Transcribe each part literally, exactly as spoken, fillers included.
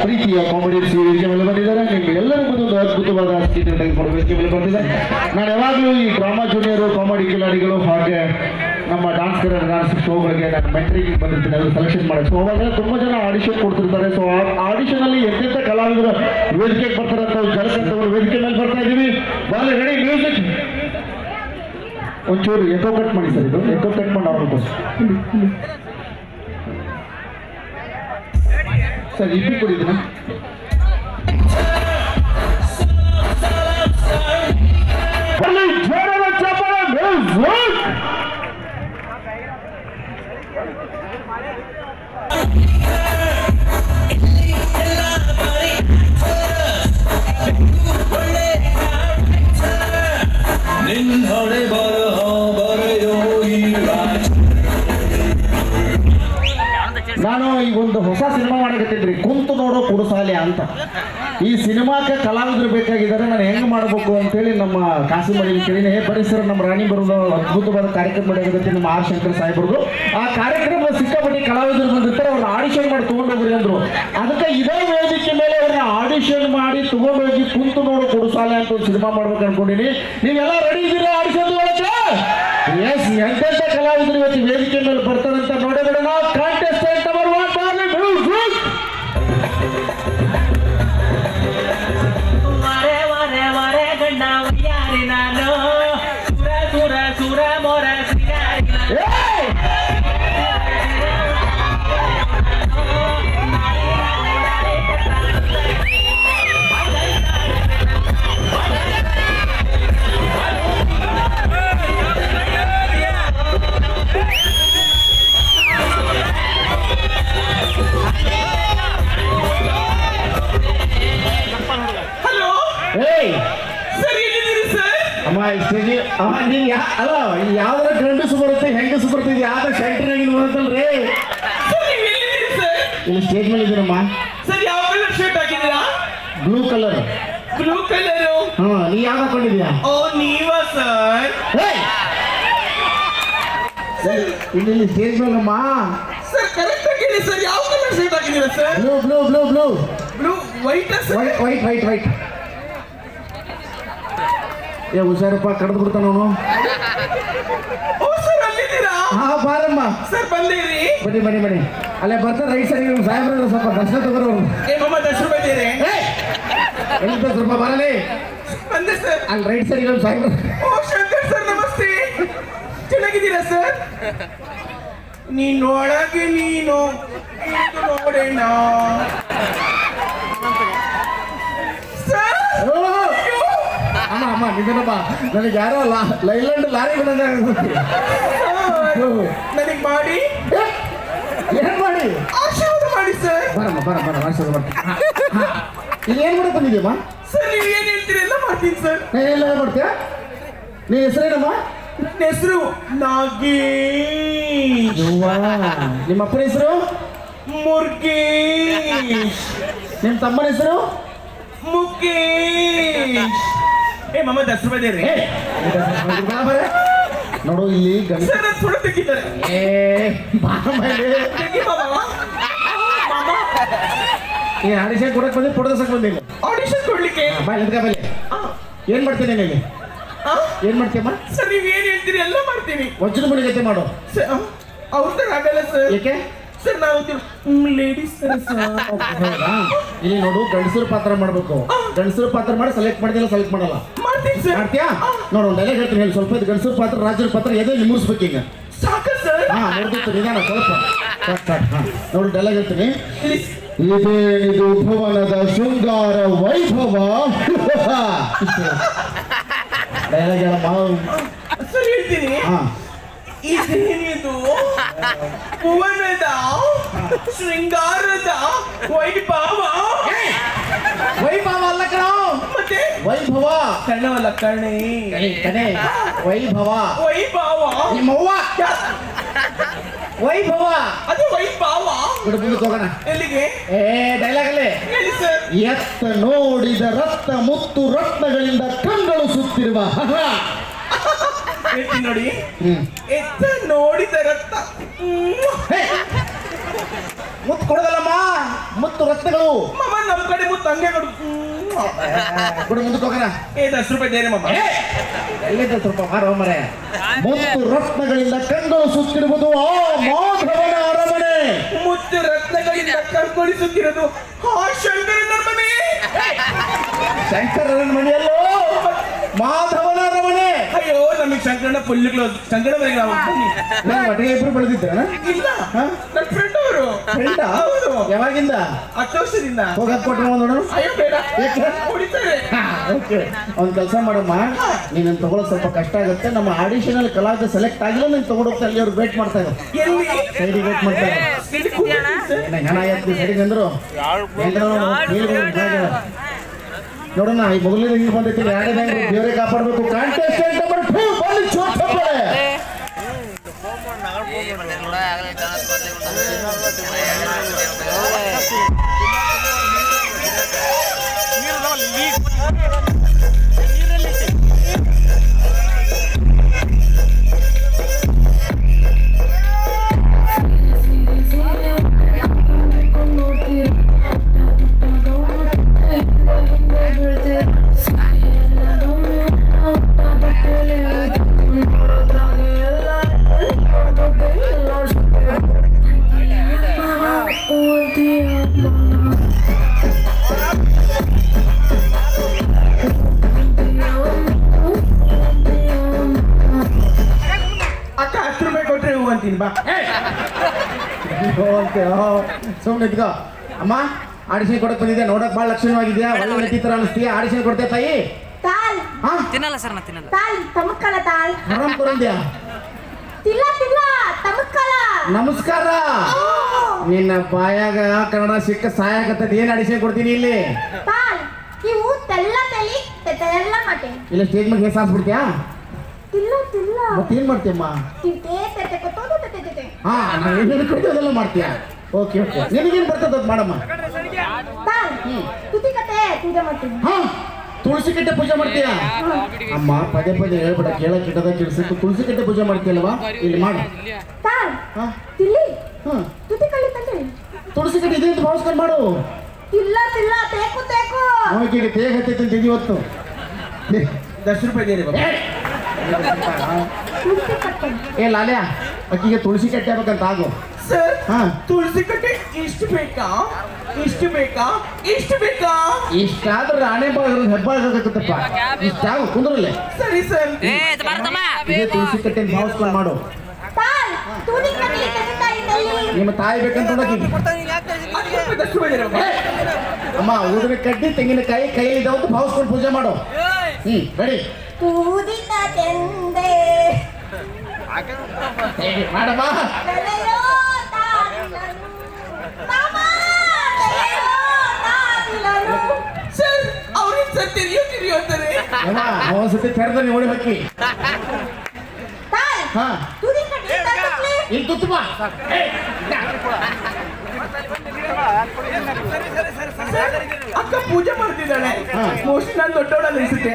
ರೀತಿಯ ಕಾಮಿಡಿ ವೇದಿಕೆ ಮೇಲೆ ಬಂದಿದ್ದಾರೆ. ನಿಮ್ಗೆ ಎಲ್ಲರಿಗೂ ಒಂದು ಅದ್ಭುತವಾದ ಸ್ಕಿಟ್ ತೆಗೆದುಕೊಂಡು ವೇದಿಕೆ ಮೇಲೆ ಬಂದಿದ್ದಾರೆ. ನಾನು ಯಾವಾಗಲೂ ಈ ಡ್ರಾಮಾ ಜೂನಿಯರು, ಕಾಮಿಡಿ ಕಿಲಾಡಿಗಳು ಹಾಗೆ ನಮ್ಮ ಡಾನ್ಸ್ ಕರ ಡಾನ್ಸ್ ಶೋಗಳಿಗೆ ನಾನು ಮೆಂಟ್ರಿಗೆ ಬಂದಿರ್ತೀನಿ, ಅದು ಸೆಲೆಕ್ಷನ್ ಮಾಡಿ. ಸೊ ಅವಾಗೆಲ್ಲ ತುಂಬ ಜನ ಆಡಿಷನ್ ಕೊಡ್ತಿರ್ತಾರೆ. ಸೊ ಆ ಆಡಿಷನ್ ಅಲ್ಲಿ ಎಂತೆಂಥ ಕಲಾವಿದರು ವೇದಿಕೆಗೆ ಬರ್ತಾರೆ ಅಂತ ಜಲಕಂತವರು ವೇದಿಕೆ ಮೇಲೆ ಬರ್ತಾ ಇದ್ದೀವಿ. ಬಾಲಿ ರೆಡಿ ಮ್ಯೂಸಿಕ್. ಒಂಚೂರು ಎಕೋ ಕಟ್ ಮಾಡಿ ಸರ್, ಇದು ಎಕೋ ಕಟ್ ಮಾಡಿ ಅವ್ರಿಗೆ ಸರ್ ಇಪ್ಪಿ ಕೊಡಿದ್ದೀನ ನಾನು ಈಗ ಒಂದು ಹೊಸ ಸಿನಿಮಾ ಮಾಡಕತ್ತಿದ್ರಿ, ಕುಂತು ನೋಡೋ ಕುಡುಸಾಲೆ ಅಂತ. ಈ ಸಿನಿಮಾಕ್ಕೆ ಕಲಾವಿದರು ಬೇಕಾಗಿದ್ದಾರೆ, ನಾನು ಹೆಂಗೆ ಮಾಡಬೇಕು ಅಂತೇಳಿ ನಮ್ಮ ಕಾಸಿಮಡಿ ಕೇಳಿನೇ ಬರೀ ಸರ್ ನಮ್ಮ ರಾಣಿ ಬರೋದು ಅದ್ಭುತವಾದ ಕಾರ್ಯಕ್ರಮ ಮಾಡಾಕತ್ತಿ ನಮ್ಮ ಆರ್ ಶಂಕರ್ ಸಾಹೇಬ್ರದು. ಆ ಕಾರ್ಯಕ್ರಮದ ಸಿಕ್ಕಾಪಟ್ಟಿ ಕಲಾವಿದರು ಬಂದಿರ್ತಾರೆ, ಅವ್ರನ್ನ ಆಡಿಷನ್ ಮಾಡಿ ತೊಗೊಂಡೋಗ್ರಿ ಅಂದರು. ಅದಕ್ಕೆ ಇದೇ ವೇದಿಕೆ ಮೇಲೆ ಅವ್ರನ್ನ ಆಡಿಷನ್ ಮಾಡಿ ತೊಗೊಂಡೋಗಿ ಕುಂತು ನೋಡೋ ಕುಡುಸಾಲೆ ಅಂತ ಒಂದು ಸಿನಿಮಾ ಮಾಡ್ಬೇಕು ಅನ್ಕೊಂಡಿನಿ. ನೀವೆಲ್ಲ ರೆಡಿ ಇದ್ದೀರಾ ಆಡಿಷನ್ ಒಳಗೆ? ಎಸ್, ಎಂತೆಂಥ ಕಲಾವಿದರು ಇವತ್ತು ವೇದಿಕೆ ಮೇಲೆ ಬರ್ತಾರಂತ ನೋಡಿ ಬಿಡೋಣ. ಕಾಂಟೆಸ್ಟೆಂಟ್ ನಂಬರ್ ಒನ್ ಬಾರ್ಲಿ ಮ್ಯೂಸಿಕ್. ವರೆ ವರೆ ವರೆ ಗಂಡ ಯಾರಿ ನಾನು ಸುರ ಸುರ ಸುರ ಮೊರ ಅಲ್ಲ ಯಾವ್ದಾರ ಗಂಡಸು ಬರುತ್ತೆ ಹೆಂಗಸು ಬರ್ತದೆ, ಯಾವ್ದಾರ ಸೆಂಟ್ರಿನಾಗಿ ಬರುತ್ತಲ್ರಿ. ಇಲ್ಲಿ ಸ್ಟೇಜ್ ಮೇಲೆ ಇದೀನಮ್ಮ. ಸರ್ ಯಾವ ಕಲರ್ ಶರ್ಟ್ ಹಾಕಿದ್ದೀರಾ? Blue colour. Blue colour? ಹಾ, ನೀ ಯಾವ್ದು ಹಾಕೊಂಡಿದ್ಯಾ? ಓ ನೀವಾ ಸರ್? ಇಲ್ಲಿ ಇಲ್ಲಿ ಸ್ಟೇಜ್ ಮೇಲಮ್ಮ. ಸರ್ ಕರೆಕ್ಟ್ ಆಗಿ ಹೇಳಿ ಸರ್, ಯಾವ ಕಲರ್ ಶರ್ಟ್ ಹಾಕಿದ್ದೀರಾ sir? Blue blue blue blue blue white white white white white ಏ ಹುಷಾರಪ್ಪ, ಕಡ್ದು ಬಿಡ್ತಾನ ಅವನು. ಓ ಸರ್ ಅಲ್ಲಿದ್ದೀರಾ? ಹಾ ಬಾರಮ್ಮ. ಸರ್ ಬಂದಿರಿ. ಬನ್ನಿ ಬನ್ನಿ ಬನ್ನಿ. ಅಲ್ಲೇ ಬರ್ತಾರೆ ರೈಟ್ ಸೈಡ್ ನಿಮ್ಮ ಸಾಹೇಬ್ರ ಸ್ವಲ್ಪ ದರ್ಶನ ತಗೋರು. ಏ ಮಮ್ಮ ದರ್ಶನ ಬಂದಿರಿ? ಎಲ್ಲಿ ಸ್ವಲ್ಪ ಬರಲಿ. ಬಂದೆ ಸರ್. ಅಲ್ಲಿ ರೈಟ್ ಸೈಡ್ ನಮ್ಮ ಸಾಹೇಬ್ರ. ಓ ಶಂಕರ್ ಸರ್ ನಮಸ್ತೆ, ಚೆನ್ನಾಗಿದ್ದೀರಾ ಸರ್? ನೀನೊಳಗೆ ನೀನು ನೋಡೋಣ ಸರ್. ಅಮ್ಮ ಅಮ್ಮ ನಿಜನಪ್ಪ, ನನಗೆ ಯಾರೋ ಲೈಲ್ಯಾಂಡ್ ಲಾರಿ ಬಂದ ನನಗೆ ಮಾಡಿ ಏನ್ ಮಾಡಿ ಆಶೀರ್ವಾದ ಮಾಡಿ ಸರ್. ಬರಮ್ಮ ಬರ ಬರ ಆಶೀರ್ವಾದ ಮಾಡ್ತೀನಿ. ಇಲ್ಲಿ ಏನ್ ಮಾಡಕ್ ಬಂದಿದ್ಯಮ್ಮ? ಸರ್ ನೀವು ಏನ್ ಹೇಳ್ತೀರಿ ಎಲ್ಲ ಮಾಡ್ತೀನಿ ಸರ್. ಎಲ್ಲ ಮಾಡ್ತೀಯ? ನೀ ಹೆಸರೇನಮ್ಮ? ನನ್ನ ಹೆಸರು ನಾಗೇಶ್. ನಿಮ್ಮ ಅಪ್ಪನ ಹೆಸರು? ಮುರ್ಗೇಶ್. ನಿಮ್ಮ ತಮ್ಮನ ಹೆಸರು? ಮುಖೇಶ್. ಏ ಮಮ್ಮ ದರ್ಶನ ಬಂದಿರಿ? ನೋಡು ಇಲ್ಲಿ ಸರ್ ನನ್ನ ಫೋಟೋ ತೆಗಿತಾರೆ. ಏ ಈ ಆಡಿಷನ್ ಕೊಡಕ್ ಬಂದಿ, ಫೋಟೋ ತಸಕ್ ಬಂದಿಲ್ಲ. ಆಡಿಷನ್ ಕೊಡ್ಲಿಕ್ಕೆ ಬಾ ಎದ್ಕ ಬಲ್ಲಿ. ಏನ್ ಮಾಡ್ತೀನಿ ನೀನು? ಏನ್ ಮಾಡ್ತೀಯಮ್ಮ? ಸರ್ ನೀವ್ ಏನ್ ಹೇಳ್ತೀರಿ ಎಲ್ಲ ಮಾಡ್ತೀನಿ. ವಜ್ರ ಮಣಿ ಜೊತೆ ಮಾಡು. ಅವ್ರ ತರ ಆಗಲ್ಲ ಸರ್. ಏಕೆ ಸರ್? ನಾವು ಲೇಡೀಸ್ ತರ ಸರ್. ಇಲ್ಲಿ ನೋಡು, ಗಂಡಸರ ಪಾತ್ರ ಮಾಡ್ಬೇಕು. ಗಂಡಸರ ಪಾತ್ರ ಮಾಡಿ ಸೆಲೆಕ್ಟ್ ಮಾಡಿದಿಲ್ಲ, ಸೆಲೆಕ್ಟ್ ಮಾಡಲ್ಲ. ಮಾಡ್ತೀನಿ ಸರ್. ಮಾಡ್ತೀಯಾ? ನೋಡು ಒಂದು ಡೈಲಾಗ್ ಹೇಳ್ತೀನಿ ಹೇಳಿ. ಸ್ವಲ್ಪ ಗಂಡಸರ ಪಾತ್ರ, ರಾಜ್ಯರ ಪಾತ್ರ ಎದೆ ನಿಮ್ಮರ್ಸ್ಬೇಕು ಈಗ. ಸಾಕ ಸರ್? ಹಾ ನೋಡ್ತಿತ್ತು ನಿಧಾನ ಸ್ವಲ್ಪ. ನೋಡು ಡೈಲಾಗ್ ಹೇಳ್ತೀನಿ. ಇದೇನಿದು ಭುವನದ ಶೃಂಗಾರ ವೈಭವ. ಡೈಲಾಗ್ ಹೇಳಮ್ಮ. ಸರ್ ಹೇಳ್ತೀನಿ. ಹಾ, ಇದೇನಿದು ಭುವನದ ಶೃಂಗಾರದ ವೈಭವ. ವೈಭವ ಅಲ್ಲ ಕಣೋ, ಮತ್ತೆ ವೈಭವ. ಕಣ್ಣವಲ್ಲ ಕಣೆ ಕಣೆ ವೈಭವ. ವೈಭವ ನಿಮ್ಮವ್ವ ವೈಭವ. ಅದು ವೈಭವ. ಮುಂದಕ್ಕೆ ಹೋಗೋಣ. ಎಲ್ಲಿಗೆ? ಏ ಡೈಲಾಗ್ ಅಲ್ಲೇ ಹೇಳಿ ಸರ್. ಎತ್ತ ನೋಡಿದ ರತ್ನ ಮುತ್ತು ರತ್ನಗಳಿಂದ ಕಂಗಳು ಸುತ್ತಿರುವ. ಹೇಳ್ತೀನಿ ನೋಡಿ. ಎತ್ತ ನೋಡಿದ ರತ್ನ ಮುತ್ತು ಕೊಡೋದಲ್ಲಮ್ಮ, ಮುತ್ತು ರತ್ನಗಳು. ಮಮ್ಮ ಹಂಗೆ ಕೊಡು ಕೊಡು ಮುಂದಕ್ಕೆ ಹೋಗೋಣ. ಏ ದಸ್ ರೂಪಾಯಿ ದೇನೆ ಮಮ್ಮ ಎಲ್ಲಿದ್ದ ಸ್ವಲ್ಪ ಮಾರೋ ಮರೆ. ಮುತ್ತು ರತ್ನಗಳಿಂದ ಕಂಗಳು ಸುತ್ತಿರುವುದು ಆ ಮಾಧವನ ಅರಮನೆ. ಮುತ್ತು ರತ್ನಗಳಿಂದ ಕರ್ಕೊಳಿಸುತ್ತಿರೋದು ಆ ಶಂಕರನ ಮನೆ. ಶಂಕರನ ಮನೆಯಲ್ಲೋ ಮಾಧವನ ಅರಮನೆ. ಅಯ್ಯೋ ನಮಗೆ ಶಂಕರನ ಫುಲ್ ಕ್ಲೋಸ್. ಶಂಕರವರೆಗೆ ನಾವು ನಾನು ಒಟ್ಟಿಗೆ ಇಬ್ರು ಬೆಳೆದಿದ್ದೆ. ಇಲ್ಲ ನನ್ನ ಫ್ರೆಂಡ್ ಅವರು. ಫ್ರೆಂಡ? ಹೌದು. ಯಾವಾಗಿಂದ? ಹತ್ತು ವರ್ಷದಿಂದ. ಹೋಗಕ್ ಕೊಟ್ಟು ನೋಡೋಣ. ಅಯ್ಯೋ ಬೇಡ ಏಕೆ? ಹೊಡಿತಾರೆ. ಓಕೆ, ಒಂದು ಕೆಲಸ ಮಾಡಮ್ಮ, ನೀನು ತಗೊಳಕ್ ಸ್ವಲ್ಪ ಕಷ್ಟ ಆಗುತ್ತೆ. ನಮ್ಮ ಆಡಿಷನ್ ಅಲ್ಲಿ ಕಲಾವಿದ ಸೆಲೆಕ್ಟ್ ಆಗಿಲ್ಲ, ನೀನು ತಗೊಂಡೋಗ್ತಾ ಅಲ್ಲಿ ಅವ್ರು ವೇಟ್ ಮಾಡ್ತಾ ಇದ್ದಾರೆ. ಎಲ್ಲಿ ಸೈಡಿಗೆ ವೇಟ್ ಮಾಡ್ತಾ ಇದ್ದಾರೆ. ಹಣ ಆಯ್ತು ಸೈಡಿಗೆ ಅಂದ್ರು ನೋಡೋಣ. ಈ ಮೊದಲನೇ ಹಿಂಗೆ ಬಂದೈತಿ, ಎರಡನೇ ದೇವರೇ ಕಾಪಾಡಬೇಕು. ಕಾಂಟೆಸ್ಟೆಂಟ್ ನಂಬರ್ ಟೂ ಬನ್ನಿ ಚೋಟಪ್ಪಳೆ. ಸುಮ್ಮನೆ ಇದ್ಕೋ ಅಮ್ಮ. ಆಡಿಷನ್ ಕೊಡಕ್ ಬಂದಿದ್ಯಾ, ನೋಡಕ್ ಬಹಳ ಲಕ್ಷಣವಾಗಿದ್ಯಾ, ಒಳ್ಳೆ ನಟಿ ತರ ಅನಿಸ್ತೀಯ. ಆಡಿಷನ್ ಕೊಡ್ತೇ ತಾಯಿ? ತಾಲ್ ಹಾ ತಿನ್ನಲ್ಲ ಸರ್, ನಾ ತಿನ್ನಲ್ಲ. ತಾಲ್ ತಮಕ್ಕಲ ತಾಲ್ ಆರಾಮ್ ಕೊರಂದ್ಯಾ? ತಿಲ್ಲ ತಿಲ್ಲ ತಮಕ್ಕಲ. ನಮಸ್ಕಾರ. ನಿನ್ನ ಬಾಯಾಗ ಕನ್ನಡ ಸಿಕ್ಕ ಸಹಾಯಕತ್ತದ. ಏನ್ ಆಡಿಷನ್ ಕೊಡ್ತೀನಿ ಇಲ್ಲಿ? ತಾಲ್ ಇವು ತೆಲ್ಲ ತಲಿ ತೆಲ್ಲ ಮಟೆ. ಇಲ್ಲ ಸ್ಟೇಜ್ ಮೇಲೆ ಹೇಗೆ ಸಾಸ್ಬಿಡ್ತೀಯಾ? ತಿಲ್ಲ ತಿಲ್ಲ ಮತ್ತೇನ್ ಮಾಡ್ತೀಯಮ್ಮ? ತಿಂತೆ ತೆತೆ ಕೊತ್ತೋದು ತೆತೆ ತೆತೆ. ಹಾ ನಾನು ಏನೇನು ಕೊಡ್ತೀವಿ ಅದೆಲ್ಲ ಮಾಡ್ತೀಯಾ? ಓಕೆ ಓಕೆ, ನಿನಗೇನು ಬರ್ತದ ಅದು ಮಾಡಮ್ಮ. ತಾಲ್ ತುತಿ ಕತೆ ಪೂಜೆ ಮಾಡ್ತೀನಿ. ಹಾ ತುಳಸಿ ಕಟ್ಟೆ ಪೂಜೆ ಮಾಡ್ತೀಯಾ? ಅಮ್ಮ ಪದೇ ಪದೇ ಹೇಳ್ಬಿಡ, ಕೇಳಕ್ ಇಟ್ಟದ ಕೆಲ್ಸಕ್ಕೆ ತುಳಸಿ ಕಟ್ಟೆ ಪೂಜೆ ಮಾಡ್ತೀಯಲ್ವಾ? ಇಲ್ಲಿ ಮಾಡು. ತಾಲ್ ಹಾ ತಿಲ್ಲಿ ಹಾ ತುತಿ ಕಳ್ಳಿ ತಂದೆ ತುಳಸಿ ಕಟ್ಟೆ ಇದೆ ಅಂತ ಭಾವಿಸ್ಕೊಂಡು ಮಾಡು. ತಿಲ್ಲ ತಿಲ್ಲ ತೇಕು ತೇಕು. ಅವನಿಗೆ ತೇಗ ಹತ್ತೈತೆ ಅಂತ ಇವತ್ತು ದಸ್ ರೂಪಾಯಿ ದೇನೆ ಮಮ್ಮ. ತುಳಸಿ ಕಟ್ಟೆ. ಏ ಲಾಲ್ಯ, ಅಕ್ಕಿಗೆ ತುಳಸಿ ಕಟ್ಟೆ ಆಗ್ಬೇಕಂತ ಆಗು. ಸರ್ ಹಾ ತುಳಸಿ ಕಟ್ಟೆ ಇಷ್ಟು ಬೇಕಾ? ಇಷ್ಟು ಬೇಕಾ? ಇಷ್ಟು ಬೇಕಾ? ಇಷ್ಟಾದ್ರೆ ರಾಣೆ ಬಾಳ ಹೆಬ್ಬಾಳಾಗತ್ತಪ್ಪ. ಇಷ್ಟಾಗು ಕುಂದ್ರಲ್ಲೇ. ಸರಿ ಸರ್. ಇದೇ ತುಳಸಿ ಕಟ್ಟೆ ಅಂತ ಭಾವಿಸ್ಕೊಂಡು ಮಾಡು. ತಾಲ್ ತುದಿ ಕಟ್ಲಿ ತೆಗಿತಾಯಿ ತಲ್ಲಿ. ನಿಮ್ಮ ತಾಯಿ ಬೇಕಂತ ನೋಡಕ್ಕೆ ದಸ್ ರೂಪಾಯಿ ದೇನೆ ಮಮ್ಮ. ಅಮ್ಮ ಊದಿನ ಕಡ್ಡಿ ತೆಂಗಿನಕಾಯಿ ಕೈಲಿದ್ದಾವ ಅಂತ ಭಾವಿಸ್ಕೊಂಡು ಪೂಜೆ ಮಾಡು. ಹ್ಮ್ ರೆಡಿ ತೂದಿತ ತೆಂದೆ ಮಾಡಮ್ಮ. ತಲೆಯೋ ತಾಗಿಲನು ಮಾಮ ತಲೆಯೋ ತಾಗಿಲನು. ಸರ್ ಅವ್ರಿಗೆ ಸರ್ ತಿರಿಯೋ ತಿರಿಯೋ ಅಂತಾರೆ. ಅಮ್ಮ ಒಂದ್ಸತಿ ತೆರೆದ ನೋಡಿ ಹಾಕಿ. ತಾಲ್ ಹಾ ತುದಿ ಕಟ್ಲಿ ತಕ್ಕಲಿ. ಇಲ್ಲಿ ತುತ್ತು ಬಾ. ಅಕ್ಕ ಪೂಜೆ ಮಾಡ್ತಿದ್ದಾಳೆ. ಮೋಸ್ಟ್ಲಿ ನಾನು ದೊಡ್ಡವಳ ಅನಿಸುತ್ತೆ.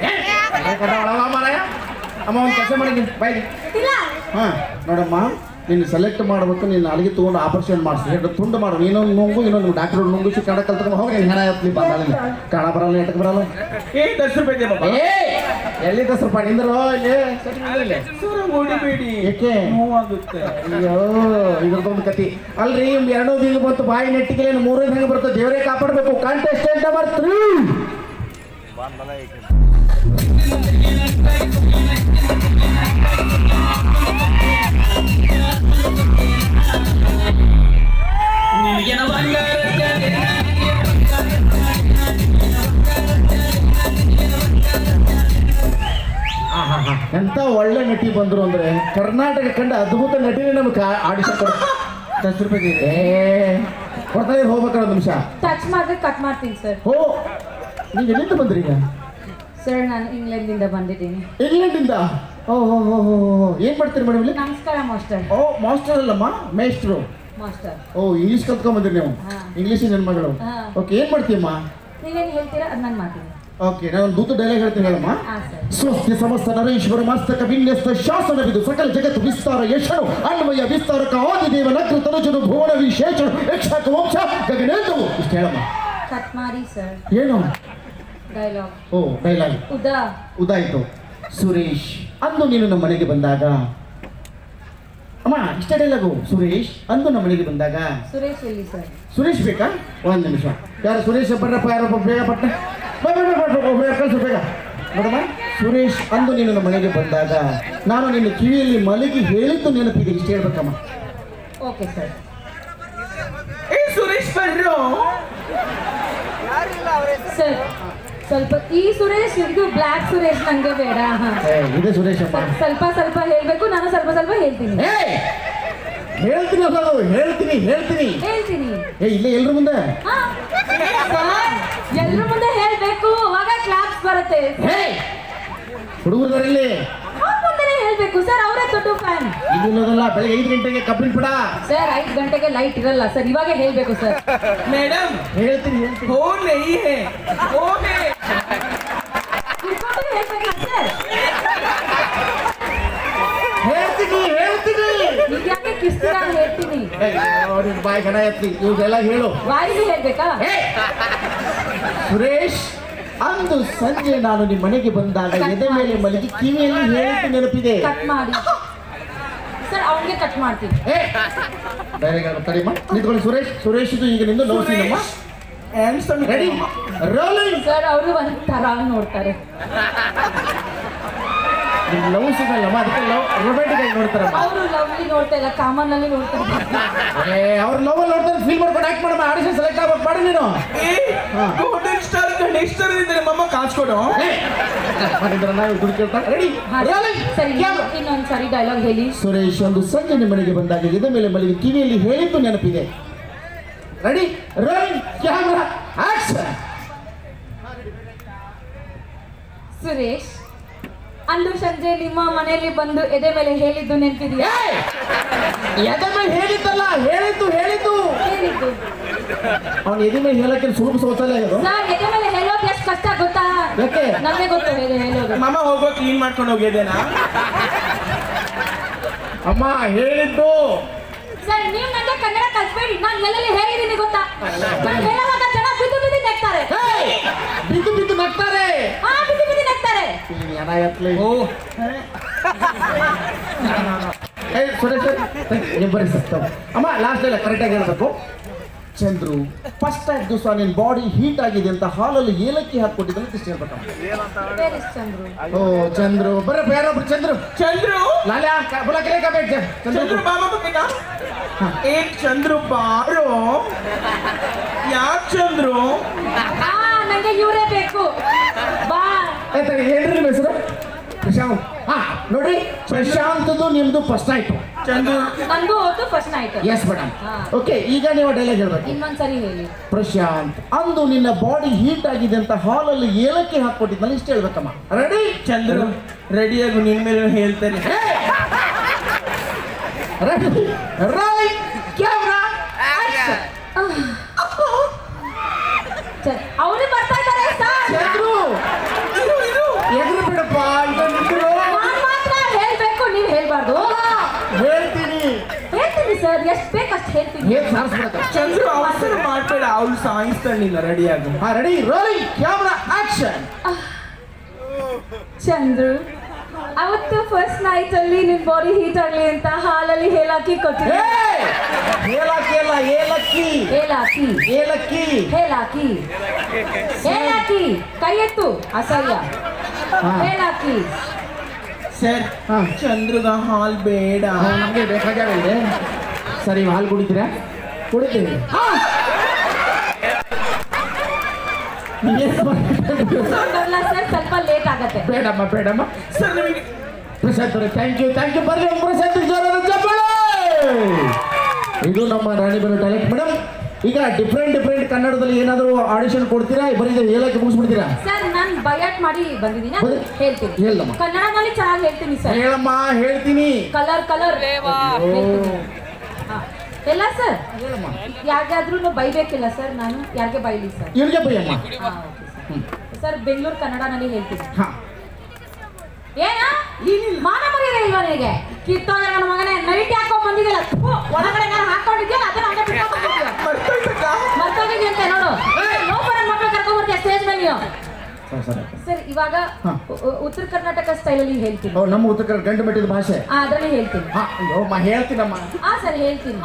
ಅಮ್ಮ ಒಂದು ಕೆಲಸ ಮಾಡಿ ಬಾಯ್. ತಿಲ್ಲ ಹಾ ನೋಡಮ್ಮ, ನೀನು ಸೆಲೆಕ್ಟ್ ಮಾಡ್ಬೇಕು. ನೀನು ಅಲ್ಲಿಗೆ ತೊಗೊಂಡು ಆಪರೇಷನ್ ಮಾಡಿಸಿ ಎರಡು ತುಂಡು ಮಾಡು. ಇನ್ನೊಂದು ನುಂಗು, ಇನ್ನೊಂದು ಡಾಕ್ಟರ್ ನುಂಗಿಸಿ ಕನ್ನಡ ಕಲ್ತ್ಕೊಂಡು ಹೋಗಿ ನೀನು ಹೆಣ ಎತ್ತಲಿ ಬಂದ. ಕನ್ನಡ ಬರಲ್ಲ, ಎಟ್ಟಕ್ಕೆ ಬರಲ್ಲ. ಏ ದಸ್ ರೂಪಾಯಿ ದೇನೆ ಮಮ್ಮ. ಏ ಎಲ್ಲಿದ್ದ ಸ್ವಲ್ಪ ನಿಂದ್ರು ಇಲ್ಲಿ. ಸರಿ ನಿಂದ್ರಲ್ಲಿ. ಸರ್ ಹೊಡಿಬೇಡಿ, ಏಕೆ? ನೋವಾಗುತ್ತೆ. ಅಯ್ಯೋ ಇದ್ರದೊಂದು ಕತಿ ಅಲ್ರಿ. ಎರಡೂ ದಿನ ಬಂತು ಬಾಯಿ ನೆಟ್ಟಿಗೆ ಮೂರನೇ ಹೆಂಗೆ ಬರ್ತದೆ. ದೇವರೇ ಕಾಪಾಡಬೇಕು. ಕಾಂಟೆಸ್ಟೆಂಟ್ ನಂಬರ್ ತ್ರೀ ಎಂತ ಒಳ್ಳೆ ನಟಿ ಬಂದ್ರು ಅಂದ್ರೆ ಕರ್ನಾಟಕ ಕಂಡ ಅದ್ಭುತ ನಟಿನೇ ನಮ್ಗೆ ಆಡಿಷನ್ ಕೊಡ. ದಸ್ ರೂಪಾಯಿ ಏ ಕೊಡ್ತಾ ಹೋಗ್ಬೇಕಾರ ಒಂದು ನಿಮಿಷ. ಟಚ್ ಮಾಡಿದ್ರೆ ಕಟ್ ಮಾಡ್ತೀನಿ ಸರ್. ಓ ನೀವು ಎಲ್ಲಿಂದ ಬಂದ್ರಿ ಈಗ? ಸರ್ ನಾನು ಇಂಗ್ಲೆಂಡಿಂದ ಬಂದಿದ್ದೀನಿ. ಇಂಗ್ಲೆಂಡಿಂದ? ಓ ಹೋ ಹೋ ಹೋ ಏನು ಮಾಡ್ತೀರಿ ಮೇಡಮ್ ಇಲ್ಲಿ? ನಮಸ್ಕಾರ ಮಾಸ್ಟರ್. ಓ ಮಾಸ್ಟರ್ ಅಲ್ಲಮ್ಮ, ಮೇಸ್ಟ್ರು. ಮಾಸ್ಟರ್. ಓ ಇಂಗ್ಲೀಷ್ ಕಲ್ತ್ಕೊಂಡ್ ಬಂದ್ರಿ ನೀವು? ಇಂಗ್ಲೀಷ್ ನನ್ನ ಮಗಳು. ಓಕೆ ಏನು ಮಾಡ್ತೀಯಮ್ಮ? ನೀವೇನು ಹೇಳ್ತೀರಾ ಅದು ನಾನು ಮಾಡ್ತೀನಿ. ಓಕೆ ನಾನು ಒಂದು ದೂತು ಡೈಲಾಗ್ ಹೇಳ್ತೀನಿ ಹೇಳಮ್ಮ. ಸ್ವಸ್ತಿ ಸಮಸ್ತ ನರೇಶ್ವರ ಮಸ್ತಕ ವಿನ್ಯಸ್ತ ಶಾಸನವಿದು ಸಕಲ ಜಗತ್ತು ವಿಸ್ತಾರ ಯಶನು ಅನ್ವಯ ವಿಸ್ತಾರಕ ಆದಿದೇವ ನಗ್ರ ತನುಜನು ಭುವನ ವಿಶೇಷನು ಯಕ್ಷಕ ವಂಶ ಗಗನೇಂದ್ರವು. ಇಷ್ಟು ಹೇಳಮ್ಮ. ಕಟ್ ಮಾಡಿ ಸರ್. ಏನು? ಡೈಲಾಗ್. ಓ ಡೈಲಾಗ್ ಉದಾ ಉದಾಯಿತು. ಸುರೇಶ್, ಅಂದು ನೀನು ನಮ್ಮ ಮನೆಗೆ ಬಂದಾಗ, ಅಮ್ಮ ಇಷ್ಟೇ ಡೈಲಾಗು. ಸುರೇಶ್, ಅಂದು ನಮ್ಮ ಮನೆಗೆ ಬಂದಾಗ. ಸುರೇಶ್ ಎಲ್ಲಿ ಸರ್? ಸುರೇಶ್ ಬೇಕಾ? ಒಂದು ನಿಮಿಷ. ಯಾರು ಸುರೇಶ್ ಬರ್ರಪ್ಪ, ಯಾರಪ್ಪ ಬೇಗ ಪಟ್ಟ ಕಳಿಸು ಬೇಗ ನೋಡಮ್ಮ. ಸುರೇಶ್, ಅಂದು ನೀನು ನಮ್ಮ ಮನೆಗೆ ಬಂದಾಗ ನಾನು ನಿನ್ನ ಕಿವಿಯಲ್ಲಿ ಮಲಗಿ ಹೇಳಿದ್ದು ನೆನಪಿದೆ, ಇಷ್ಟು ಹೇಳ್ಬೇಕಮ್ಮ. Okay sir. ಏ ಸುರೇಶ್ ಬರ್ರೋ. ಸರ್ ಸ್ವಲ್ಪ ಈ ಸುರೇಶ್, ಇದು ಬ್ಲ್ಯಾಕ್ ಸುರೇಶ್ ನಂಗೆ ಬೇಡ. ಹಾ. ಏ, ಇದೆ ಸುರೇಶ್ ಅಮ್ಮ. ಸ್ವಲ್ಪ ಸ್ವಲ್ಪ ಹೇಳ್ಬೇಕು, ನಾನು ಸ್ವಲ್ಪ ಸ್ವಲ್ಪ ಹೇಳ್ತೀನಿ. ಏ ಹೇಳ್ತೀನಿ ಅನ್ನೋದು, ಹೇಳ್ತೀನಿ ಹೇಳ್ತೀನಿ ಹೇಳ್ತೀನಿ. ಏ ಇಲ್ಲೇ ಎಲ್ರ ಮುಂದೆ. ಹಾ. ಸರ್, ಎಲ್ರ ಮುಂದೆ ಹೇಳ್ಬೇಕು, ಅವಾಗ ಕ್ಲಾಪ್ಸ್ ಬರುತ್ತೆ. ಹೇ ಹುಡುಗರಲ್ಲಿ ಅವ್ರ ಮುಂದೆನೇ ಹೇಳ್ಬೇಕು ಸರ್, ಅವರೇ ದೊಡ್ಡ ಫ್ಯಾನ್. ಇದಿಲ್ಲೋದಲ್ಲ, ಬೆಳಗ್ಗೆ ಐದು ಗಂಟೆಗೆ ಕಬ್ಬಿನ ಪುಡ. ಸರ್ ಐದು ಗಂಟೆಗೆ ಲೈಟ್ ಇರಲ್ಲ ಸರ್, ಇವಾಗ ಹೇಳ್ಬೇಕು ಸರ್. ಮೇಡಮ್ ಹೇಳ್ತೀನಿ ಹೇಳ್ತೀನಿ हो नहीं है हो है. ಇಟ್ಕೊಂಡು ಹೇಳ್ಬೇಕಾ ಸರ್? ಹೇಳ್ತೀನಿ ಹೇಳ್ತೀನಿ ಈಗ ಯಾಕೆ ಕಿಸ್ತೀರಾ? ಹೇಳ್ತೀನಿ. ಅವ್ರಿಗೆ ಬಾಯಿ ಗಣ ಎತ್ತಿ ಇವ್ರೆಲ್ಲ ಹೇಳು. ಬಾಯಿಲಿ ಹೇಳ್ಬೇಕಾ? ಹೇ! ಸುರೇಶ್, ಅಂದು ಸಂಜೆ ನಾನು ನಿಮ್ಮ ಮನೆಗೆ ಬಂದಾಗ ಎದೆ ಮೇಲೆ ಮಲಗಿ ಕಿವಿಯಲ್ಲಿ ಹೇಳಿದ್ದು ನೆನಪಿದೆ. ಕಟ್ ಮಾಡಿ ಸರ್, ಅವನಿಗೆ ಕಟ್ ಮಾಡ್ತೀನಿ. ಹೇ ಡೈರೆಕ್ಟ್ ತಡಿಮ್ಮ, ನಿಂತ್ಕೊಳ್ಳಿ. ಸುರೇಶ್, ಸುರೇಶ್ ಇದು ಈಗ ನಿಂದು ಲವ್ ಸೀನ್ ಅಮ್ಮ. Ready rolling. ಸರ್ ಅವರು ಒಂದ್ ತರ ನೋಡ್ತಾರೆ. ನಿಮ್ ಲವ್ ಸೀನ್ ಅಲ್ಲಮ್ಮ, ಅದಕ್ಕೆ ಲವ್ ರೊಮ್ಯಾಂಟಿಕ್ ಆಗಿ ನೋಡ್ತಾರಮ್ಮ. ಅವರು ಲವ್ಲಿ ನೋಡ್ತಾ ಇಲ್ಲ, ಕಾಮನ್ ಅಲ್ಲಿ ನೋಡ್ತಾರೆ. ಏ ಅವ್ರ ಲವ್ ಅಲ್ಲಿ ನೋಡ್ತಾರೆ, ಫೀಲ್ ಮಾಡ್ಕೊಂಡು ಆಕ್ಟ್ ಮಾಡಮ್ಮ. ಆಡಿಷನ್ ಸೆಲೆಕ್ಟ್ ಆಗ್ಬೇಕು ಮಾಡಿ ನೀನು. ಗೋಲ್ಡನ್ ಸ್ಟಾರ್ ಗಣೇಶ್ ತರ ಇದ್ದಾರೆ ಮಮ್ಮ, ಕಾಸ್ಕೊಡು. ರೆಡಿ ಸರಿ, ಇನ್ನೊಂದ್ ಸರಿ ಡೈಲಾಗ್ ಹೇಳಿ. ಸುರೇಶ್, ಒಂದು ಸಂಜೆ ನಿಮ್ಮ ಮನೆಗೆ ಬಂದಾಗ ಎದೆ ಮೇಲೆ ಮಲಗಿ ಕಿವಿಯಲ್ಲಿ ಹೇಳಿದ್ದು ನೆನಪಿದೆ. Ready rolling camera action. Suresh, ಅಂದು ಸಂಜೆ ನಿಮ್ಮ ಮನೆಯಲ್ಲಿ ಬಂದು ಎದೆ ಮೇಲೆ ಹೇಳಿದ್ದು ನೆನಪಿದೆಯಾ? ಎದೆ ಮೇಲೆ ಹೇಳಿದ್ದಲ್ಲ, ಹೇಳಿದ್ದು ಹೇಳಿದ್ದು ಹೇಳಿದ್ದು. ಅವ್ನು ಎದೆ ಮೇಲೆ ಹೇಳಕ್ಕೆ ಸುಲಭ ಶೌಚಾಲಯ ಇದು. ಸರ್ ಎದೆ ಮೇಲೆ ಹೇಳೋದು ಎಷ್ಟು ಕಷ್ಟ ಗೊತ್ತಾ? ಯಾಕೆ? ನಮಗೆ ಗೊತ್ತು ಹೇಗೆ ಹೇಳೋದು. ಮಮ್ಮ ಹೋಗೋ ಕ್ಲೀನ್ ಮಾಡ್ಕೊಂಡು ಹೋಗಿದ್ದೇನಾ? ಅಮ್ಮ ಹೇಳಿದ್ದು. ಸರ್ ನೀವು ನನಗೆ ಕನ್ನಡ ಕಲ್ಸ್ಬೇಡಿ, ನಾನು ಎಲ್ಲೆಲ್ಲಿ ಹೇಳಿದ್ದೀನಿ ಗೊತ್ತಾ? ನಾನು ಹೇಳುವಾಗ ಜನ ಬಿದ್ದು ಬಿದ್ದು ನೆಕ್ತಾರೆ. ಬಿದ್ದು ಬಿದ್ದು ನಗ್ತಾರೆ. ಹಾ, ಬಿದ್ದು ಬಿದ್ದು ನೆಕ್ತಾರೆ. ಓ ಏ ಸುರೇಶ್, ನೀವು ಬರೀ ಸರ್. ಅಮ್ಮ ಲಾಸ್ಟ್ ಎಲ್ಲ ಕರೆಕ್ಟಾಗಿ ಹೇಳ್ಬೇಕು. ಚಂದ್ರು, ಫಸ್ಟ್ ಟೈಮ್ ದಿವಸ ನಿನ್ನ ಬಾಡಿ ಹೀಟ್ ಆಗಿದೆ ಅಂತ ಹಾಲಲ್ಲಿ ಏಲಕ್ಕಿ ಹಾಕ್ಕೊಟ್ಟಿದ್ದಾನೆ ಅಂತ ಇಷ್ಟ ಹೇಳ್ಬೇಕಮ್ಮ. Where is Chandru? ಓ ಚಂದ್ರು, ಬರಪ್ಪ ಯಾರೊಬ್ರು ಚಂದ್ರು. ಚಂದ್ರು ಲಾಲ್ಯಾ ಬೋಲಾ ಕೆಲೆ ಕಾ ಬೇಕ್ ಚಂದ್ರು ಚಂದ್ರು. ಬಾಬಾ ಬಗ್ಗೆನಾ? ಏ ಚಂದ್ರು ಬಾರೋ. ಯಾಕೆ ಚಂದ್ರು? ಆ ನನಗೆ ಇವರೇ ಬೇಕು. ಬಾ. ಆಯ್ತು ಹೇಳ್ರಿ ನಿಮ್ಮ ಹೆಸರು? ಪ್ರಶಾಂತ್. ಹಾ ನೋಡ್ರಿ, ಪ್ರಶಾಂತ್ದು ನಿಮ್ದು ಫಸ್ಟ್ ಆಯ್ತು. ಚಂದ್ರು ನನಗೂ ಹೋಯ್ತು ಫಸ್ಟ್ ನೈಟ್. Yes madam. ಹಾ. ಓಕೆ, ಈಗ ನೀವು ಡೈಲಾಗ್ ಹೇಳ್ಬೇಕು. ಇನ್ನೊಂದ್ಸರಿ ಹೇಳಿ. ಪ್ರಶಾಂತ್, ಅಂದು ನಿನ್ನ ಬಾಡಿ ಹೀಟ್ ಆಗಿದೆ ಅಂತ ಹಾಲಲ್ಲಿ ಏಲಕ್ಕಿ ಹಾಕ್ಕೊಟ್ಟಿದ್ನಲ್ಲಿ ಇಷ್ಟ ಹೇಳ್ಬೇಕಮ್ಮ. ರೆಡಿ ಚಂದ್ರು ರೆಡಿಯಾಗು, ನಿನ್ ಮೇಲೆ ಹೇಳ್ತೇನೆ. Ready right camera action. ಅವರು ಬರ್ತಾ ಇದ್ದಾರೆ ಸರ್. ಚಂದ್ರು ಇರು ಇರು ಎದುರು ಬಿಡಪ್ಪ, ಈಗ ನಿಂತ್ರು. ನಾನು ಮಾತ್ರ ಹೇಳ್ಬೇಕು, ನೀವು ಹೇಳ್ಬಾರ್ದು. ಹೇಳ್ತೀನಿ. ಹೇಳ್ತೀನಿ ಸರ್, ಎಷ್ಟು ಬೇಕಷ್ಟು ಹೇಳ್ತೀನಿ. ಹೇಗೆ ಸಾರಿಸ್ಬಿಡಕ್ಕ. ಚಂದ್ರು ಅವಸರ ಮಾಡ್ಬೇಡ, ಅವ್ಳು ಸಾಯಿಸ್ತಾನಿಲ್ಲ. ರೆಡಿಯಾಗು. ಹಾ ready rolling camera action. Chandru, ಅವತ್ತು ಫಸ್ಟ್ ನೈಟ್ ಅಲ್ಲಿ ನಿಮ್ ಬಾಡಿ ಹೀಟ್ ಆಗ್ಲಿ ಅಂತ ಹಾಲಲ್ಲಿ ಹೇಲಾಕಿ ಕೊಟ್ಟಿದ್ದೆ. ಏಲಕ್ಕಿ ಅಲ್ಲ, ಏಲಕ್ಕಿ ಹೇಲಾಕಿ ಏಲಕ್ಕಿ. ಹೇಲಾಕಿ ಹೇಲಾಕಿ ಕೈ ಎತ್ತು, ಅಸಹ್ಯ. ಹಾ. ಹೇಲಾಕಿ. ಸರ್ ಹಾ. ಚಂದ್ರುಗ ಹಾಲ್ ಬೇಡ. ಹಾ, ನಮ್ಗೆ ಬೇಕಾಗಿದೆ. ಸರಿ, ಹಾಲು ಕುಡಿತೀರಾ? ಕುಡಿತೀವಿ. ಬರಲ್ಲ ಸರ್, ಸ್ವಲ್ಪ ಲೇಟ್ ಆಗತ್ತೆ. ಬೇಡಮ್ಮ ಬೇಡಮ್ಮ. ಸರ್ ನಿಮಗೆ ಪ್ರಶಾಂತ್ ಅವರೇ, ಥ್ಯಾಂಕ್ ಯು ಥ್ಯಾಂಕ್ ಯು. ಬರ್ರಿ ಪ್ರಶಾಂತ್ ಜೋರಾದ ಚಪ್ಪಾಳೆ. ಇದು ನಮ್ಮ ರಾಣಿಬೆನ್ನು ಟ್ಯಾಲೆಂಟ್ ಮೇಡಮ್. ಈಗ ಡಿಫ್ರೆಂಟ್ ಡಿಫ್ರೆಂಟ್ ಕನ್ನಡದಲ್ಲಿ ಏನಾದರೂ ಆಡಿಷನ್ ಕೊಡ್ತೀರಾ? ಬರೀ ಹೇಳಕ್ಕೆ ಮುಗಿಸ್ಬಿಡ್ತೀರಾ? ಸರ್ ನಾನು ಬಯಾಟ್ ಮಾಡಿ ಬಂದಿದ್ದೀನಿ, ಹೌದು. ಹೇಳ್ತೀನಿ. ಹೇಳಮ್ಮ. ಕನ್ನಡದಲ್ಲಿ ಚೆನ್ನಾಗಿ ಹೇಳ್ತೀನಿ ಸರ್. ಹೇಳಮ್ಮ, ಹೇಳ್ತೀನಿ. ಕಲರ್ ಕಲರ್ ಎಲ್ಲ ಸರ್. ಹೇಳಮ್ಮ. ಯಾರಿಗಾದ್ರೂ ಬೈಬೇಕಿಲ್ಲ ಸರ್, ನಾನು ಯಾರಿಗೆ ಬೈಲಿ ಸರ್? ಇವ್ರಿಗೆ ಬೈಯಮ್ಮ. ಹಾ, ಓಕೆ ಸರ್. ಸರ್ ಬೆಂಗಳೂರು ಕನ್ನಡನಲ್ಲಿ ಹೇಳ್ತೀನಿ. ಹಾ. ಏನ ಮಾನ ಮರ್ಯಾದೆ ಇಲ್ವಾ ನಿನಗೆ? ಕಿತ್ತೋದ್ರೆ ನನ್ನ ಮಗನೇ ನೈಟ್ ಹಾಕೊಂಡ್ ಬಂದಿದ್ದಿಲ್ಲ, ಒಳಗಡೆ ನಾನು ಹಾಕೊಂಡಿದ್ಯಲ್ಲ ಅದನ್ನ ಹಂಗೆ ಬಿಟ್ಕೊಂಡ್ ಬಂದಿದ್ಯಾ? ಮರ್ತೋಯ್ತಕ್ಕ? ಮರ್ತೋಗಿದ್ಯಂತೆ ನೋಡು. ಸರ್ ಇವಾಗ ಹಾ. ಉ- ಉ- ಉತ್ತರ ಕರ್ನಾಟಕ ಸ್ಟೈಲಲ್ಲಿ ಹೇಳ್ತೀನಿ ಓ ನಮ್ಮ ಉತ್ತರ ಕನ್ನಡ ಗಂಡು ಮೆಟ್ಟಿದ ಭಾಷೆ ಆ, ಅದ್ರಲ್ಲಿ ಹೇಳ್ತೀನಿ ಹಾ ಅಯ್ಯೋ ಮಾ ಹೇಳ್ತೀನಮ್ಮ ಹಾ ಸರ್ ಹೇಳ್ತೀನಿ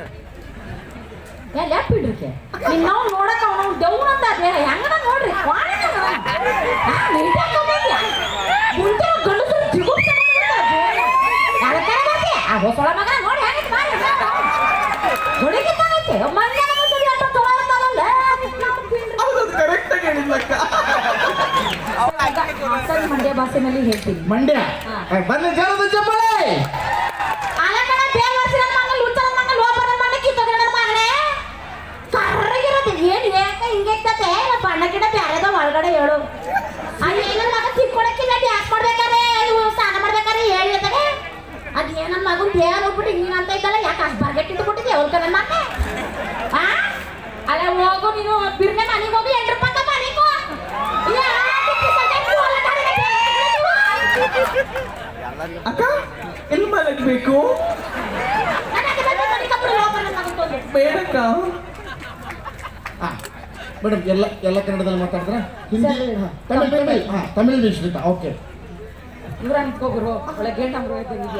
ಏ ಲ್ಯಾಪ್ ಬಿಡ್ರಿಕೆ ನೀನ್ ನಾವು ನೋಡಕ ಅವ್ನು ಡೌನ್ ಅಂತ ಅದೇ ಹೆಂಗನ ನೋಡ್ರಿ ಕ್ವಾಣಿನ ನೀಟಾಗಿ ಕಮ್ಮೈತ್ಯಾ ಮುಂದೆ ಗಂಡಸರು ಜಿಗುಪ್ಸ ಅದಕ್ಕೆ ಬರ್ತಿ ಆ ಹೊಸಳ ಮಗ ನೋಡಿ ಹೆಂಗೈತೆ ಬಾರಿ ಹೊಡಿಗೆ ತಾನೈತೆ ಮಂಡ್ಯ ಸರಿ ಆಟ ತೊಗೊಳ್ತಾರಲ್ಲ ಕರೆಕ್ಟ್ ಆಗಿ ಹೇಳಿದ್ಲಕ್ಕ ಸರಿ ಮಂಡ್ಯ ಭಾಷೆನಲ್ಲಿ ಹೇಳ್ತೀನಿ ಮಂಡ್ಯ ಹಾ. ಏ, ಬರ್ಲಿ ಜೋರದ ಚಪ್ಪಾಳೆ ಅಲಕಣ ಬೇವರ್ಸಿನ ಮಗನ ಲುಚ್ಚನ ಮಗನ ಲೋಪನ ಮಗನ ಕಿತ್ತೋಗಿನ ಮಗನೇ ಕರ್ರಗಿರೋದು ಏನು ಯಾಕೆ ಹಿಂಗೈತತೆ ಬಣ್ಣ ಗಿಡ ಬ್ಯಾರೆದ ಒಳಗಡೆ ಹೇಳು ಆ ಏನನ್ನ ಮಗ ತಿಕ್ಕೊಳಕ್ಕಿಲ್ಲ ಡ್ಯಾನ್ಸ್ ಮಾಡ್ಬೇಕಾರೆ ಇವು ಸ್ನಾನ ಮಾಡ್ಬೇಕಾರೆ ಹೇಳಿ ಅಂತಾನೆ ಅದು ಏನನ್ನ ಮಗನ ದೇಹ ಹೋಗ್ಬಿಟ್ಟು ಹಿಂಗ ಅಂತ ಇದ್ದಲ್ಲ ಯಾಕೆ ಅಷ್ಟು ಬರ್ಗೆಟ್ಟಿದ್ದು ಕೊಟ್ಟಿದ್ದೆ ಅವ್ರ ಕಡೆ ಮಕ್ಕ ಆ ಅಲ್ಲ ಹೋಗು ನೀನು ಬಿರ್ನೆ ಮನೆಗೆ ಹೋಗಿ ಎಂಟು ರೂಪಾಯಿ ಮನೆಗೂ ಅಕ್ಕ ಎಲ್ಲಿ ಮಲಗಬೇಕು ಬೇಡಕ್ಕ ಮೇಡಮ್ ಎಲ್ಲ ಎಲ್ಲ ಕನ್ನಡದಲ್ಲಿ ಮಾತಾಡಿದ್ರೆ ಹಿಂದಿ ಸರಿ. ಹಾ, ತಮಿಳ್ ತಮಿಳ್ ಹಾ ತಮಿಳ್ ಮಿಶ್ರಿತ ಓಕೆ ಇವ್ರ ಅನ್ಕೋಗ್ರು ಒಳಗೆ ನಮ್ರು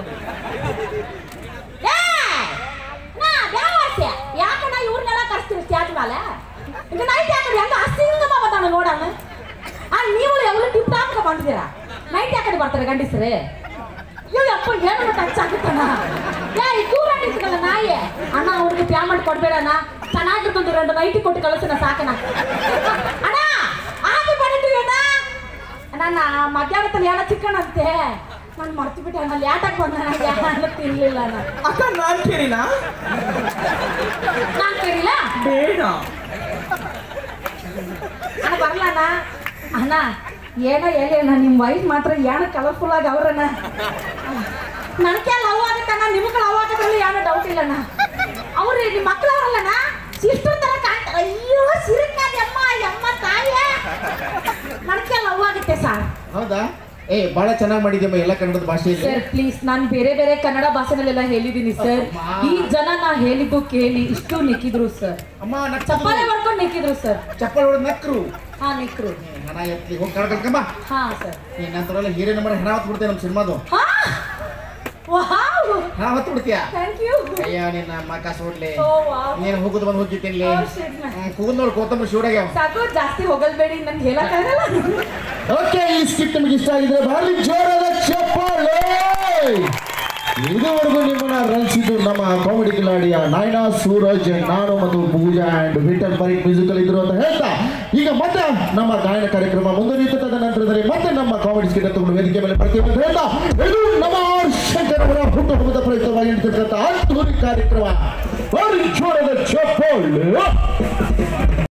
ಯಾಕಣ್ಣ ಇವ್ರನ್ನೆಲ್ಲ ಕರ್ಸ್ತೀವಿ ಸ್ಟ್ಯಾಚ್ ಮೇಲೆ ಈಗ ನೈಟ್ ಯಾಕಡೆ ಹೆಂಗ ಅಸಿಂಗಮ ಬರ್ತಾನೆ ನೋಡಣ್ಣ ಆ ನೀವು ಎவ்வளோ ಟಿಪ್ ಟಾಪ್ ಬಂದಿದ್ದೀರಾ ನೈಟ್ ಯಾಕಡೆ ಬರ್ತಾರೆ ಗಂಡಸ್ರೆ ಇವ್ ಅಪ್ಪ ಏನು ಟಚ್ ಆಗುತ್ತಣ್ಣ ಯಾ ಈ ದೂರ ನಿಂತ್ಕಲ್ಲ ನಾಯಿ ಅಣ್ಣ ಅವ್ರಿಗೆ ಪೇಮೆಂಟ್ ಕೊಡ್ಬೇಡಣ್ಣ ಚೆನ್ನಾಗಿರ್ತಂದು ಎರಡು ನೈಟಿ ಕೊಟ್ಟು ಕಳಿಸ್ತಾನ ಸಾಕಣ್ಣ ಅಣ್ಣ ಆಗಿ ಬಂದಿದ್ದೀವಿ ಅಣ್ಣ ನನ್ನ ಮಧ್ಯಾಹ್ನದಲ್ಲಿ ಏನೋ ಚಿಕ್ಕಣ್ಣ ಅಂತೆ ನಾನು ಮರ್ತು ಬಿಟ್ಟೆ ಅಣ್ಣ ಲೇಟಾಗಿ ಬಂದ ನನಗೆ ಯಾರು ತಿನ್ಲಿಲ್ಲ ಅಣ್ಣ ಅಕ್ಕ ನಾನ್ ಕೇಳಿನಾ ನಾನು ಕೇಳಿಲ್ಲ ಬೇಡ ಅಣ್ಣ ಬರಲ್ಲ ಅಣ್ಣ ಅಣ್ಣ ಏನೋ ಹೇಳಿ ಅಣ್ಣ ನಿಮ್ಮ ವೈಫ್ ಮಾತ್ರ ಏನೋ ಕಲರ್ಫುಲ್ ಆಗಿ ಅವ್ರಣ್ಣ ನನಗೆ ಲವ್ ಆಗುತ್ತಣ್ಣ ನಿಮ್ಗೆ ಲವ್ ಆಗೋದ್ರಲ್ಲಿ ಏನೋ ಡೌಟ್ ಇಲ್ಲಣ್ಣ ಅವ್ರು ನಿಮ್ಮ ಮಕ್ಳು ಅವರಲ್ಲಣ್ಣ ಸಿಸ್ಟರ್ ತರ ಕಾಣ್ತಾರೆ ಅಯ್ಯೋ ಸಿರಿಕಾದ ಅಮ್ಮ ಅಮ್ಮ ತಾಯಿಯೇ ನನಗೆ ಲವ್ ಆಗುತ್ತೆ ಸರ್ ಹೌದಾ ಏ ಬಹಳ ಚೆನ್ನಾಗಿ ಮಾಡಿದ್ಯಮ್ಮ ಎಲ್ಲ ಕನ್ನಡದ ಭಾಷೆಯಲ್ಲಿ ಸರ್ ಪ್ಲೀಸ್ ನಾನು ಬೇರೆ ಬೇರೆ ಕನ್ನಡ ಭಾಷೆನಲ್ಲೆಲ್ಲ ಹೇಳಿದ್ದೀನಿ ಸರ್ ಈ ಜನ ನಾ ಹೇಳಿದ್ದು ಕೇಳಿ ಇಷ್ಟು ನಿಕ್ಕಿದ್ರು ಸರ್ ಅಮ್ಮ ನಕ್ ಚಪ್ಪಾಳೆ ಮಾಡ್ಕೊಂಡು ನಿಕ್ಕಿದ್ರು ಸರ್ ಚಪ್ಪಲ್ ಹೊಡೆದ್ ನಕ್ರು ಹಾ ನಿಕ್ರು ಹಣ ಎತ್ತಿ ಹೋಗಿ ಕಳ್ಕಮ್ಮ ಹಾ ಸರ್ ಇನ್ನಂತರಲ್ಲ ಹೀರೋ ನಂಬರ್ ಹಣ ಹೊತ್ತು ಬಿಡ್ತೇವೆ ನಮ್ಮ ಸಿನಿಮಾದು ಹಾ ವಾವ್ ಹಣ ಹೊತ್ತು ಬಿಡ್ತೀಯ ಥ್ಯಾಂಕ್ ಯು ಅಯ್ಯ ನಿನ್ನ ಮಕ್ಕ ಸೋಡ್ಲಿ ಓ ವಾವ್ ನೀನು ಹೋಗುದು ಬಂದು ಹೋಗಿದ್ದೀನಿ Oh, shit, man. ಕೂದ್ ನೋಡಿ ಕೋತಂಬರಿ ಶಿವರಾಗ ಸಾಕು ಜಾಸ್ತಿ ಹೋಗಲ್ಬೇಡಿ ನನ್ಗೆ ಹೇಳಕ್ಕಾಗಲ್ಲ ಓಕೆ ಈ ಸ್ಕಿಟ್ ನಿಮಗೆ ಇಷ್ಟ ಆಗಿದ್ರೆ ಭಾರಿ ಜೋರಾದ ಚಪ್ಪಾಳೆ ಇದುವರೆಗೂ ನಿಮ್ಮನ್ನ ರಂಜಿಸಿದ್ದು ನಮ್ಮ ಕಾಮಿಡಿ ಕಿಲಾಡಿಯ ನಾಯ್ನಾ ಸೂರಜ್ ನಾನು ಮತ್ತು ಪೂಜಾ ಅಂಡ್ ವಿಠಲ್ ಪರೀಕ್ ಮ್ಯೂಸಿಕಲ್ ಇದ್ರು ಅಂತ ಹೇಳ್ತಾ ಈಗ ಮತ್ತೆ ನಮ್ಮ ಗಾಯನ ಕಾರ್ಯಕ್ರಮ ಮುಂದುವರಿಯುತ್ತೆ ತದನಂತರದಲ್ಲಿ ಮತ್ತೆ ನಮ್ಮ ಕಾಮಿಡಿ ಸ್ಕಿಟ್ ತಗೊಂಡು ವೇದಿಕೆ ಮೇಲೆ ಬರ್ತೀವಿ ಅಂತ ಹೇಳ್ತಾ ಇದು ನಮ್ಮ ಆರ್ ಶಂಕರ್ ಅವರ ಹುಟ್ಟುಹಬ್ಬದ ಪ್ರಯುಕ್ತವಾಗಿ ನಡೆಸಿರ್ತಕ್ಕಂಥ ಅದ್ಭುತ ಕಾರ್ಯಕ್ರಮ ಭಾರಿ ಜೋರಾದ ಚಪ್ಪಾಳೆ